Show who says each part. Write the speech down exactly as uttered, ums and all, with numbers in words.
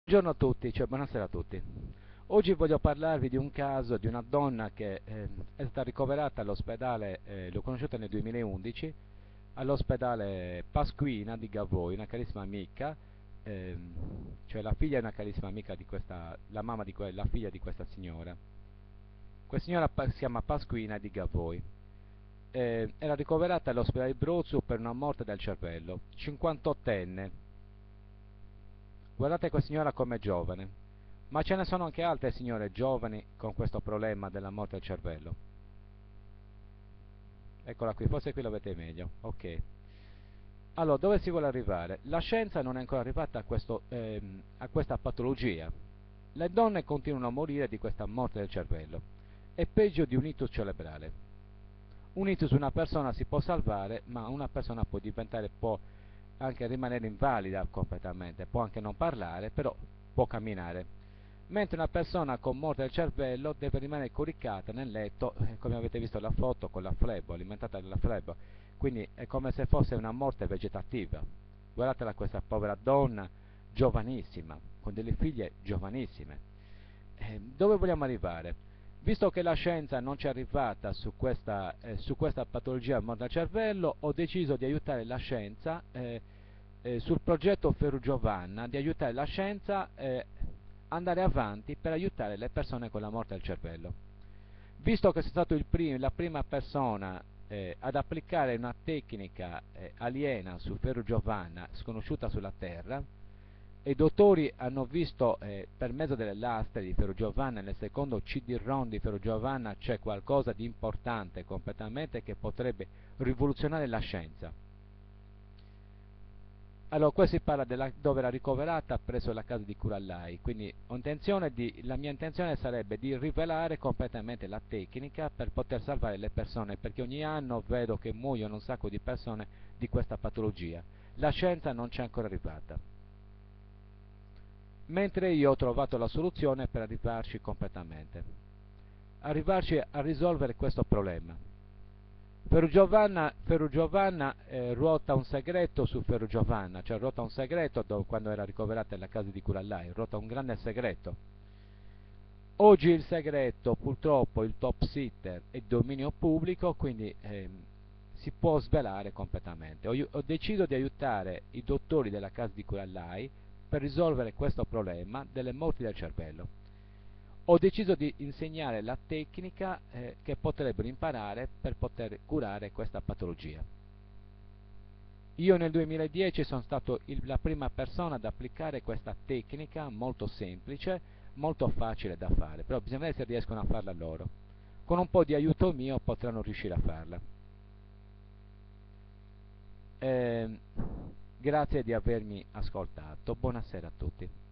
Speaker 1: Buongiorno a tutti, cioè buonasera a tutti. Oggi voglio parlarvi di un caso di una donna che eh, è stata ricoverata all'ospedale, eh, l'ho conosciuta nel duemilaundici, all'ospedale Pasquina di Gavoi, una carissima amica, ehm, cioè la figlia è una carissima amica di questa, la mamma di que- la figlia di questa signora. Questa signora pa- si chiama Pasquina di Gavoi. Eh, era ricoverata all'ospedale di Brozzo per una morte del cervello, cinquantottenne. Guardate questa signora come è giovane. Ma ce ne sono anche altre signore giovani con questo problema della morte del cervello. Eccola qui, forse qui lo vedete meglio. Ok. Allora, dove si vuole arrivare? La scienza non è ancora arrivata a, questo, ehm, a questa patologia. Le donne continuano a morire di questa morte del cervello. È peggio di un ictus cerebrale. Un ictus una persona si può salvare, ma una persona può diventare, può anche rimanere invalida completamente, può anche non parlare, però può camminare. Mentre una persona con morte del cervello deve rimanere coricata nel letto, eh, come avete visto la foto, con la flebo, alimentata dalla flebo, quindi è come se fosse una morte vegetativa. Guardatela questa povera donna, giovanissima, con delle figlie giovanissime. Eh, dove vogliamo arrivare? Visto che la scienza non ci è arrivata su questa, eh, su questa patologia morte del cervello, ho deciso di aiutare la scienza eh, eh, sul progetto Ferru Giovanna, di aiutare la scienza eh, andare avanti per aiutare le persone con la morte del cervello. Visto che sono stato il prim- la prima persona eh, ad applicare una tecnica eh, aliena su Ferru Giovanna, sconosciuta sulla Terra, e i dottori hanno visto eh, per mezzo delle lastre di Ferru Giovanna, nel secondo C D-ROM di Ferru Giovanna c'è qualcosa di importante completamente che potrebbe rivoluzionare la scienza. Allora, qua si parla della, dove era ricoverata presso la casa di Curallai, quindi intenzione di, la mia intenzione sarebbe di rivelare completamente la tecnica per poter salvare le persone, perché ogni anno vedo che muoiono un sacco di persone di questa patologia. La scienza non c'è ancora arrivata. Mentre io ho trovato la soluzione per arrivarci completamente. Arrivarci a risolvere questo problema. Ferru Giovanna, Ferru Giovanna eh, ruota un segreto su Ferru Giovanna, cioè ruota un segreto do, quando era ricoverata nella casa di Curallai, ruota un grande segreto. Oggi il segreto, purtroppo, il top sitter è dominio pubblico, quindi ehm, si può svelare completamente. Ho, ho deciso di aiutare i dottori della casa di Curallai per risolvere questo problema delle morti del cervello. Ho deciso di insegnare la tecnica eh, che potrebbero imparare per poter curare questa patologia. Io nel duemiladieci sono stato il, la prima persona ad applicare questa tecnica molto semplice, molto facile da fare, però bisogna vedere se riescono a farla loro. Con un po' di aiuto mio potranno riuscire a farla. Eh, grazie di avermi ascoltato, buonasera a tutti.